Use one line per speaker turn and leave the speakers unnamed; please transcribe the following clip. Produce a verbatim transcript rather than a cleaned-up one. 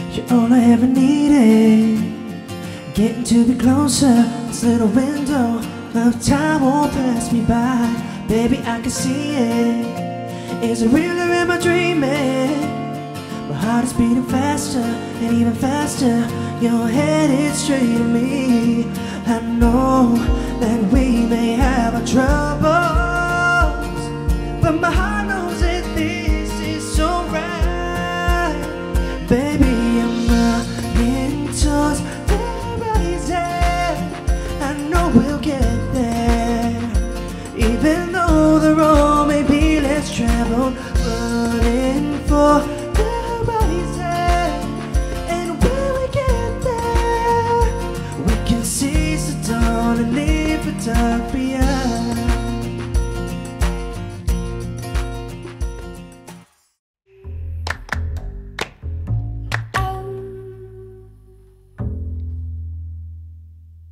You're all I ever needed. Getting to be closer, this little window of time won't pass me by. Baby, I can see it. Is it real or am I dreaming? My heart is beating faster and even faster. You're headed straight to me. I know that we may have our troubles, but my heart knows that this is so right. Baby,